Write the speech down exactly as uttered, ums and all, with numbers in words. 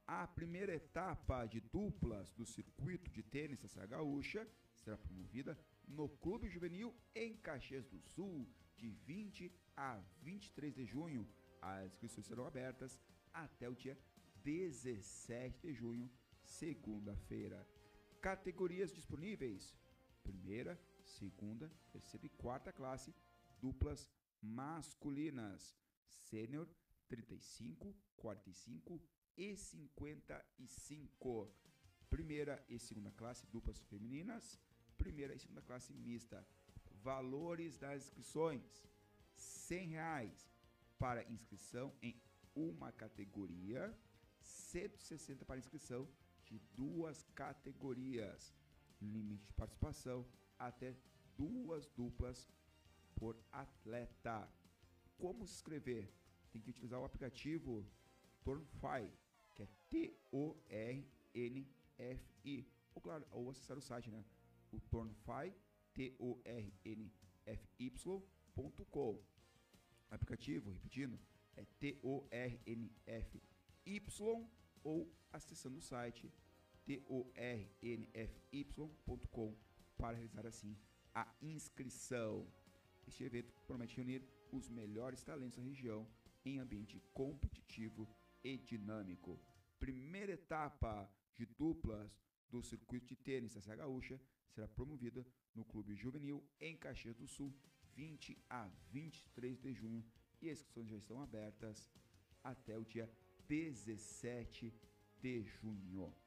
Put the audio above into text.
A primeira etapa de duplas do circuito de tênis da Serra Gaúcha será promovida no Clube Juvenil em Caxias do Sul, de vinte a vinte e três de junho. As inscrições serão abertas até o dia dezessete de junho, segunda-feira. Categorias disponíveis: primeira, segunda, terceira e quarta classe, duplas masculinas, sênior, trinta e cinco, quarenta e cinco e cinquenta e cinco. Primeira e segunda classe, duplas femininas, primeira e segunda classe mista. Valores das inscrições: cem reais para inscrição em uma categoria, cento e sessenta para inscrição de duas categorias. Limite de participação até duas duplas por atleta. Como se inscrever? Tem que utilizar o aplicativo Turnfy, que é T O R N F I, ou claro, ou acessar o site, né? O Turnfy, T O R N F Y ponto com. Aplicativo, repetindo, é T O R N F Y, ou acessando o site T O R N F Y ponto com para realizar assim a inscrição. Este evento promete reunir os melhores talentos da região em ambiente competitivo e dinâmico. Primeira etapa de duplas do circuito de tênis da Serra Gaúcha será promovida no Clube Juvenil em Caxias do Sul, vinte a vinte e três de junho, e as inscrições já estão abertas até o dia dezessete de junho.